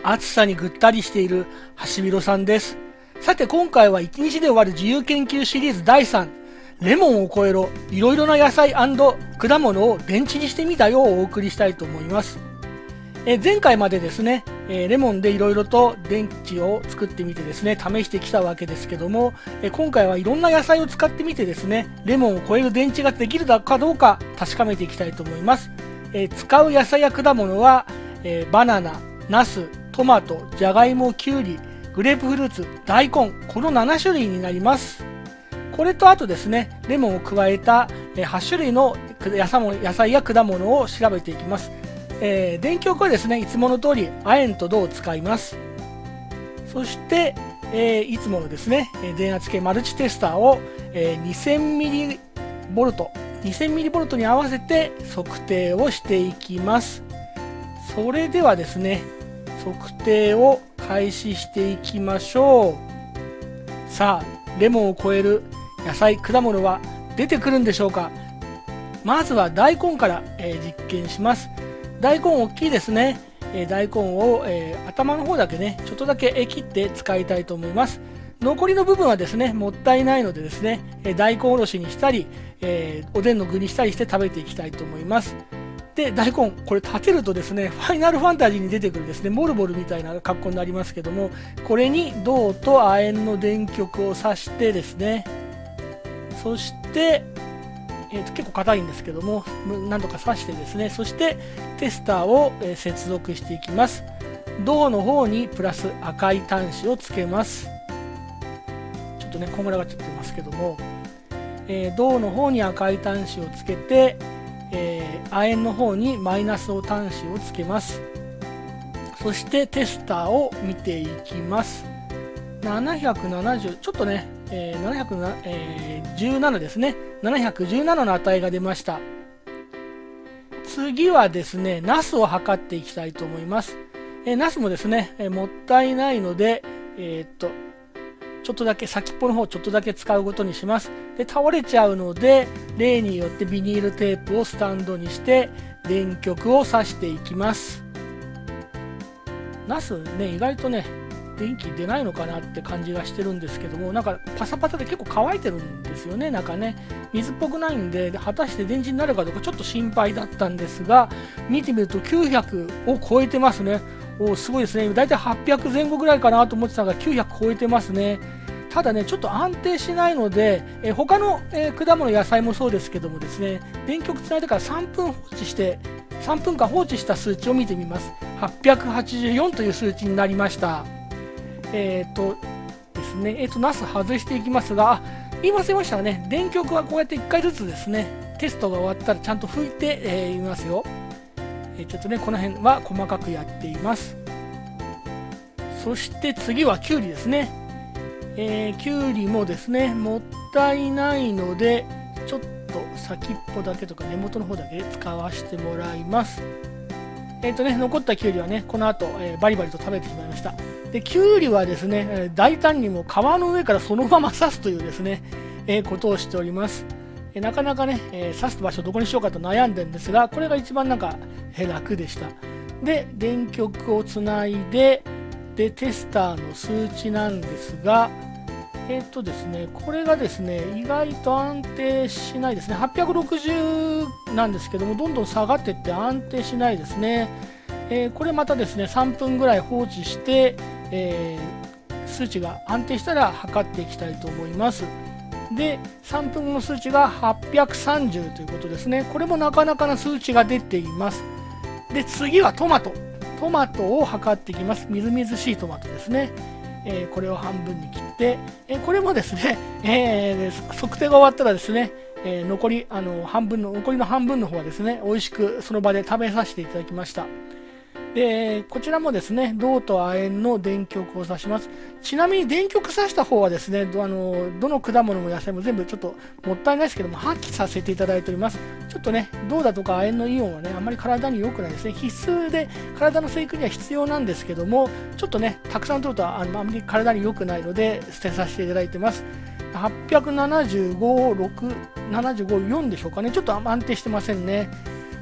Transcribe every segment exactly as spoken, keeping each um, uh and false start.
暑さにぐったりしているハシビロさんです。さて今回はいちにちで終わる自由研究シリーズだいさん、レモンを超えろ、いろいろな野菜&果物を電池にしてみたよをお送りしたいと思います。え前回までですね、えレモンでいろいろと電池を作ってみてですね、試してきたわけですけども、え今回はいろんな野菜を使ってみてですね、レモンを超える電池ができるかどうか確かめていきたいと思います。え使う野菜や果物は、えバナナ、ナス、トマト、じゃがいも、きゅうり、グレープフルーツ、大根、このななしゅるいになります。これとあとですね、レモンを加えたはちしゅるいの野菜や果物を調べていきます。えー、電極はですね、いつもの通り亜鉛と銅を使います。そして、えー、いつものですね、電圧計マルチテスターを、えー、にせんミリボルト、にせんミリボルトに合わせて測定をしていきます。それではですね、測定を開始していきましょう。さあ、レモンを超える野菜、果物は出てくるんでしょうか。まずは大根から、えー、実験します。大根大きいですね。えー、大根を、えー、頭の方だけね、ちょっとだけ切って使いたいと思います。残りの部分はですね、もったいないのでですね、えー、大根おろしにしたり、えー、おでんの具にしたりして食べていきたいと思います。で、大根、これ立てるとですね、ファイナルファンタジーに出てくるですね、モルボルみたいな格好になりますけども、これに銅と亜鉛の電極を挿してですね、そして、えー、と結構硬いんですけども、なんとか刺してですね、そしてテスターを、えー、接続していきます。銅の方にプラス赤い端子をつけます。ちょっとね、こんがらがっちゃってますけども、えー、銅の方に赤い端子をつけて、えー、亜鉛の方にマイナスの端子をつけます。そしてテスターを見ていきます。ななひゃくななじゅう、ちょっとね、えー、ななひゃくじゅうななですね。ななひゃくじゅうななの値が出ました。次はですね、ナスを測っていきたいと思います。えー、ナスもですね、えー、もったいないので、えー、っと、ちょっとだけ、先っぽの方ちょっとだけ使うことにします。で、倒れちゃうので、例によってビニールテープをスタンドにして、電極を挿していきます。ナスね、意外とね、電気出ないのかなって感じがしてるんですけども、なんかパサパサで結構乾いてるんですよね、中ね。水っぽくないんで、果たして電池になるかどうかちょっと心配だったんですが、見てみるときゅうひゃくを超えてますね。おー、すごいですね。だいたいはっぴゃくぜん後ぐらいかなと思ってたのがきゅうひゃく超えてますね。ただね、ちょっと安定しないので、えー、他の、えー、果物、野菜もそうですけどもですね、電極つないでからさんぷん放置して、さんぷんかん放置した数値を見てみます。はっぴゃくはちじゅうよんという数値になりました。えっ、ー、とですね、えっ、ー、と、ナス外していきますが、言い忘れましたね、電極はこうやっていっかいずつですね、テストが終わったらちゃんと拭いて、えー、いますよ。えー、ちょっとね、この辺は細かくやっています。そして次はきゅうりですね。えー、きゅうりもですね、もったいないので、ちょっと先っぽだけとか根元の方だけ使わせてもらいます。えっ、ー、とね、残ったきゅうりはね、この後、えー、バリバリと食べてしまいました。で、きゅうりはですね、大胆にも皮の上からそのまま刺すというですね、えー、ことをしております。えー、なかなかね、えー、刺す場所どこにしようかと悩んでるんですが、これが一番なんか、えー、楽でした。で、電極をつないで、で、テスターの数値なんですが、えっとですね、これがですね、意外と安定しないですね。はっぴゃくろくじゅうなんですけども、どんどん下がっていって安定しないですね。えー、これまたですね、さんぷんぐらい放置して、えー、数値が安定したら測っていきたいと思います。で、さんぷんごの数値がはっぴゃくさんじゅうということですね。これもなかなかな数値が出ています。で、次はトマト。トマトを測っていきます。みずみずしいトマトですね。えー、これを半分に切って、えー、これもですね、えー、測定が終わったらですね、えー、残りあの半分の残りの半分の方はですね、美味しくその場で食べさせていただきました。で、こちらもですね、銅と亜鉛の電極を挿します。ちなみに電極挿した方はですね、どあのどの果物も野菜も全部ちょっともったいないですけども、破棄させていただいております。ちょっとね、銅だとか亜鉛のイオンはね、あんまり体に良くないですね。必須で体の生育には必要なんですけども、ちょっとね、たくさん取るとあのあんまり体に良くないので、捨てさせていただいてます。はっぴゃくななじゅうご、ろく、ななじゅうご、よんでしょうかね。ちょっと安定してませんね。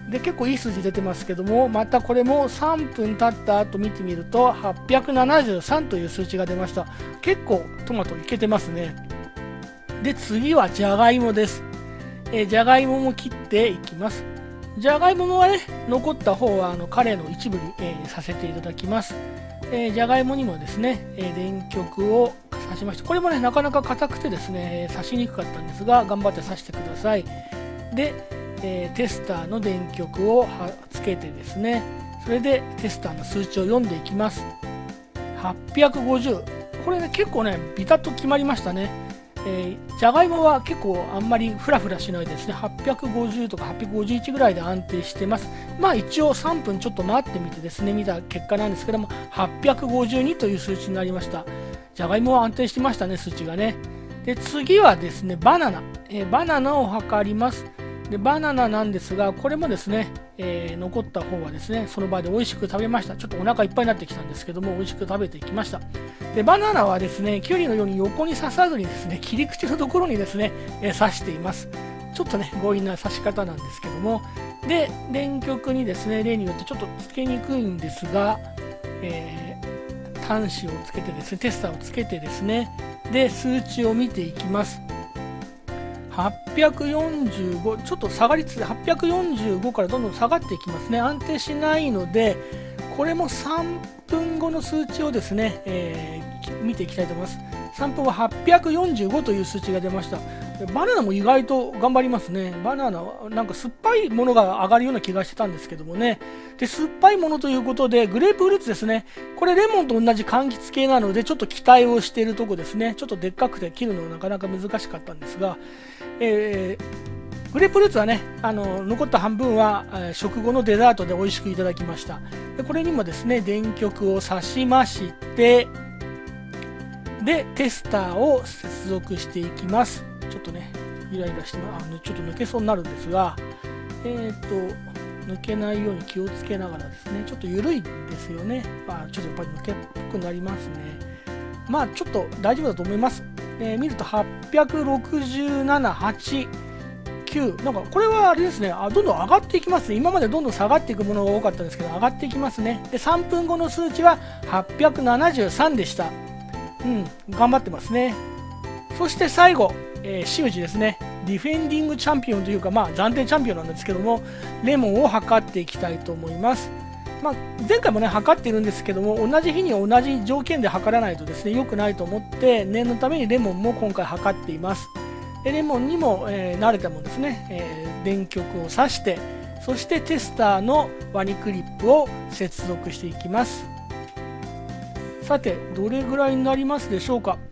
で結構いい数字出てますけども、またこれもさんぷん経った後見てみるとはっぴゃくななじゅうさんという数値が出ました。結構トマトいけてますね。で次はじゃがいもです。えー、じゃがいもも切っていきます。じゃがいもはね、残った方はあのカレーの一部に、えー、させていただきます。えー、じゃがいもにもですね、えー、電極を刺しました。これもね、なかなか硬くてですね、刺しにくかったんですが、頑張って刺してください。で、えー、テスターの電極をつけてですね、それでテスターの数値を読んでいきます。はっぴゃくごじゅう。これね、結構ね、ビタッと決まりましたね。えー、じゃがいもは結構あんまりフラフラしないですね。はっぴゃくごじゅうとかはっぴゃくごじゅういちぐらいで安定してます。まあ一応さんぷんちょっと待ってみてですね、見た結果なんですけども、はっぴゃくごじゅうにという数値になりました。じゃがいもは安定してましたね、数値がね。で、次はですね、バナナ。えー、バナナを測ります。で、バナナなんですが、これもですね、えー、残った方はですね、その場で美味しく食べました。ちょっとお腹いっぱいになってきたんですけども、美味しく食べていきました。で、バナナはですね、キュウリのように横に刺さずにですね、切り口のところにですね、えー、刺しています。ちょっとね、強引な刺し方なんですけども、で、電極にですね、例によってちょっとつけにくいんですが、えー、端子をつけてですね、テスターをつけてですね、で、数値を見ていきます。はっぴゃくよんじゅうご、ちょっと下がりつつはっぴゃくよんじゅうごからどんどん下がっていきますね。安定しないので、これもさんぷんごの数値をですね、えー、見ていきたいと思います。さんぷんごはっぴゃくよんじゅうごという数値が出ました。バナナも意外と頑張りますね。バナナはなんか酸っぱいものが上がるような気がしてたんですけどもね。で、酸っぱいものということで、グレープフルーツですね。これレモンと同じ柑橘系なので、ちょっと期待をしているとこですね。ちょっとでっかくて切るのなかなか難しかったんですが、えー、グレープフルーツはね、あの残った半分は、えー、食後のデザートで美味しくいただきました。で、これにもですね、電極を挿しまして、で、テスターを接続していきます。ちょっとね、イライラしてあのちょっと抜けそうになるんですが、えっと、抜けないように気をつけながらですね、ちょっと緩いですよね。まあ、ちょっとやっぱり抜けっぽくなりますね。まあ、ちょっと大丈夫だと思います。えー、見るとはっぴゃくろくじゅうなな、はち、きゅう、なんかこれはあれですね、あ、どんどん上がっていきますね。今までどんどん下がっていくものが多かったんですけど、上がっていきますね。で、さんぷんごの数値ははっぴゃくななじゅうさんでした。うん、頑張ってますね。そして最後、えー、真打ちですね。ディフェンディングチャンピオンというか、まあ、暫定チャンピオンなんですけども、レモンを測っていきたいと思います。まあ、前回もね、測っているんですけども、同じ日に同じ条件で測らないとですね、良くないと思って、念のためにレモンも今回測っています。でレモンにも、えー、慣れたものですね、えー、電極を挿して、そしてテスターのワニクリップを接続していきます。さて、どれぐらいになりますでしょうか。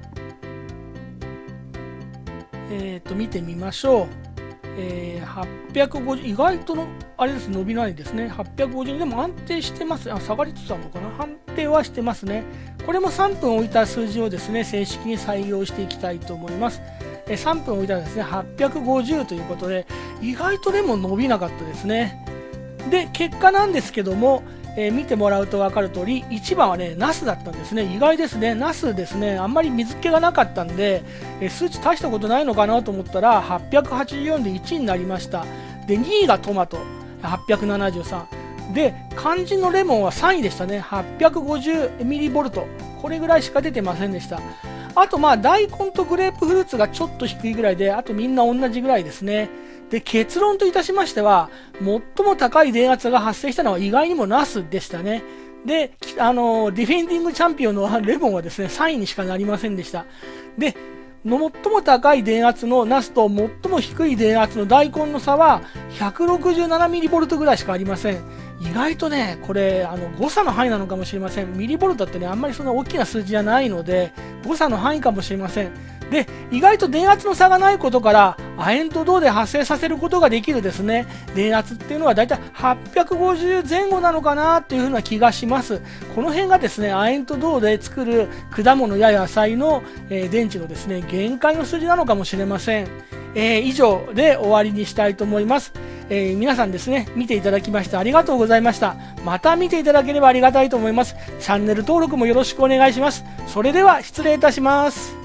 えー、と見てみましょう。えー、はっぴゃくごじゅう、意外とのあれです、伸びないですね。はっぴゃくごじゅうでも安定してます。あ、下がりつつあるのかな。安定はしてますね。これもさんぷん置いた数字をですね、正式に採用していきたいと思います。えー、さんぷん置いたらですね、はっぴゃくごじゅうということで、意外とでも伸びなかったですね。で、結果なんですけども、えー、見てもらうと分かる通り、いちばんはね、ナスだったんですね。意外ですね。ナスですね。あんまり水気がなかったんで、えー、数値大したことないのかなと思ったら、はっぴゃくはちじゅうよんでいちいになりました。で、にいがトマト、はっぴゃくななじゅうさん。で、肝心のレモンはさんいでしたね。はっぴゃくごじゅうミリボルト。これぐらいしか出てませんでした。あと、まあ、大根とグレープフルーツがちょっと低いぐらいで、あとみんな同じぐらいですね。で、結論といたしましては、最も高い電圧が発生したのは意外にもナスでしたね。で、あの、ディフェンディングチャンピオンのレモンはですね、さんいにしかなりませんでした。で、最も高い電圧のナスと最も低い電圧の大根の差は ひゃくろくじゅうななミリボルト ぐらいしかありません。意外とね、これ、あの、誤差の範囲なのかもしれません。ミリボルトってね、あんまりそんな大きな数字じゃないので、誤差の範囲かもしれません。で、意外と電圧の差がないことから、亜鉛と銅で発生させることができるですね、電圧っていうのはだいたいはっぴゃくごじゅうぜん後なのかなっていうふうな気がします。この辺がですね、亜鉛と銅で作る果物や野菜の、えー、電池のですね、限界の数字なのかもしれません。えー、以上で終わりにしたいと思います。えー、皆さんですね、見ていただきましてありがとうございました。また見ていただければありがたいと思います。チャンネル登録もよろしくお願いします。それでは失礼いたします。